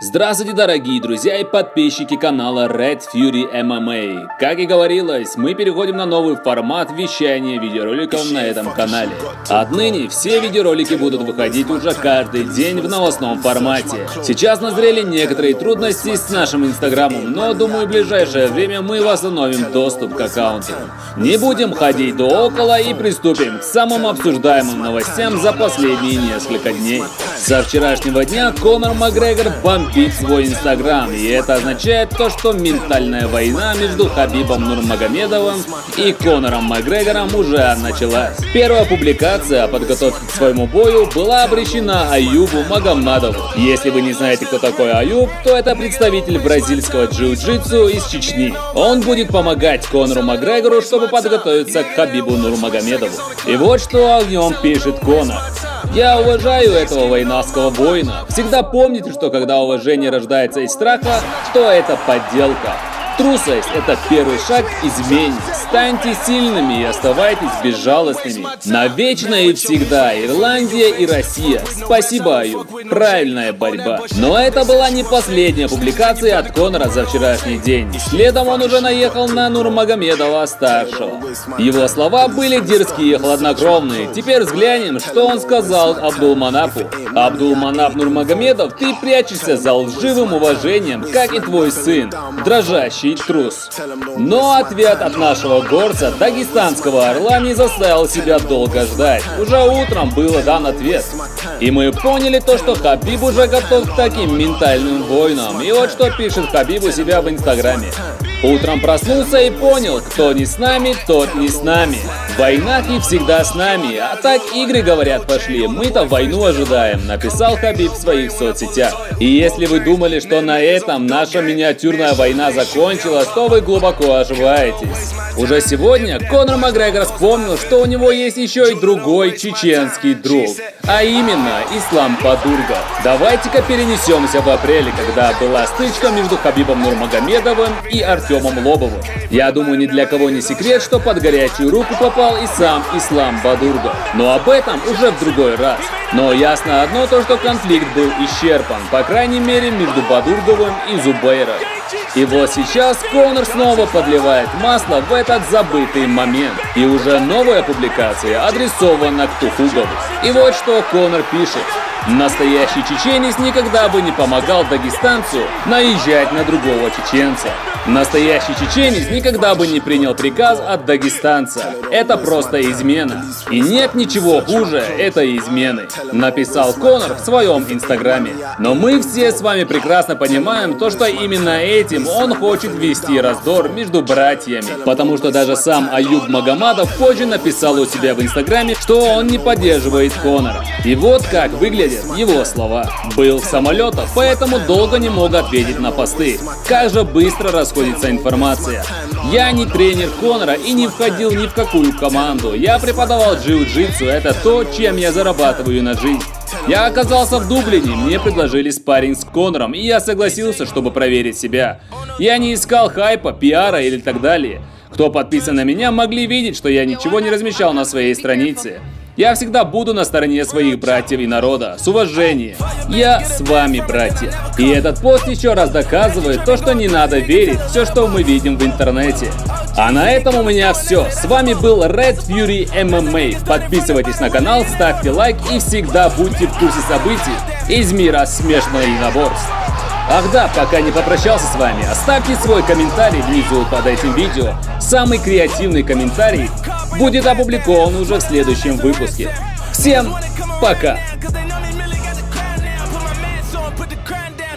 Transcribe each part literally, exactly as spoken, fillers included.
Здравствуйте, дорогие друзья и подписчики канала Red Fury эм эм а. Как и говорилось, мы переходим на новый формат вещания видеороликов на этом канале. Отныне все видеоролики будут выходить уже каждый день в новостном формате. Сейчас назрели некоторые трудности с нашим инстаграмом, но думаю, в ближайшее время мы восстановим доступ к аккаунту. Не будем ходить до около и приступим к самым обсуждаемым новостям за последние несколько дней. Со вчерашнего дня Конор Макгрегор бомбит свой инстаграм, и это означает то, что ментальная война между Хабибом Нурмагомедовым и Конором Макгрегором уже началась. Первая публикация о подготовке к своему бою была обращена Аюбу Магомадову. Если вы не знаете, кто такой Аюб, то это представитель бразильского джиу-джитсу из Чечни. Он будет помогать Конору Макгрегору, чтобы подготовиться к Хабибу Нурмагомедову. И вот что о нем пишет Конор. Я уважаю этого войнавского воина. Всегда помните, что когда уважение рождается из страха, то это подделка. Трусость – это первый шаг к измене. Станьте сильными и оставайтесь безжалостными. Навечно и всегда Ирландия и Россия. Спасибо, Аюб. Правильная борьба. Но это была не последняя публикация от Конора за вчерашний день. Следом он уже наехал на Нурмагомедова-старшего. Его слова были дерзкие и хладнокровные. Теперь взглянем, что он сказал Абдулманапу. Абдулманап Нурмагомедов, ты прячешься за лживым уважением, как и твой сын, дрожащий трус. Но ответ от нашего горца, дагестанского орла, не заставил себя долго ждать. Уже утром был дан ответ. И мы поняли то, что Хабиб уже готов к таким ментальным войнам. И вот что пишет Хабиб у себя в инстаграме. Утром проснулся и понял, кто не с нами, тот не с нами. В войнах и всегда с нами. А так игры, говорят, пошли. Мы-то войну ожидаем, написал Хабиб в своих соцсетях. И если вы думали, что на этом наша миниатюрная война закончилась, то вы глубоко ошибаетесь. Уже сегодня Конор Макгрегор вспомнил, что у него есть еще и другой чеченский друг. А именно Ислам Бадурга. Давайте-ка перенесемся в апреле, когда была стычка между Хабибом Нурмагомедовым и Артемом Лобовым. Я думаю, ни для кого не секрет, что под горячую руку попал и сам Ислам Бадурга. Но об этом уже в другой раз. Но ясно одно то, что конфликт был исчерпан, по крайней мере между Бадурговым и Зубейром. И вот сейчас Конор снова подливает масло в этот забытый момент. И уже новая публикация адресована к Тухугову. И вот что Конор пишет. Настоящий чеченец никогда бы не помогал дагестанцу наезжать на другого чеченца. Настоящий чеченец никогда бы не принял приказ от дагестанца. Это просто измена. И нет ничего хуже этой измены, написал Конор в своем инстаграме. Но мы все с вами прекрасно понимаем то, что именно этим он хочет ввести раздор между братьями. Потому что даже сам Аюб Магомадов позже написал у себя в инстаграме, что он не поддерживает Конора. И вот как выглядят его слова. Был в самолетах, поэтому долго не мог ответить на посты. Как же быстро расходится информация. Я не тренер Конора и не входил ни в какую команду. Я преподавал джиу-джитсу, это то, чем я зарабатываю на жизнь. Я оказался в Дублине, мне предложили спарринг с Конором, и я согласился, чтобы проверить себя. Я не искал хайпа, пиара или так далее. Кто подписан на меня, могли видеть, что я ничего не размещал на своей странице. Я всегда буду на стороне своих братьев и народа. С уважением. Я с вами, братья. И этот пост еще раз доказывает то, что не надо верить в все, что мы видим в интернете. А на этом у меня все. С вами был Red Fury эм эм а. Подписывайтесь на канал, ставьте лайк и всегда будьте в курсе событий из мира смешанных единоборств. Ах да, пока не попрощался с вами, оставьте свой комментарий внизу под этим видео. Самый креативный комментарий будет опубликован уже в следующем выпуске. Всем пока!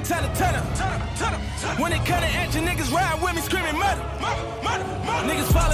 When it cut to action, niggas ride with me screaming murder. Niggas follow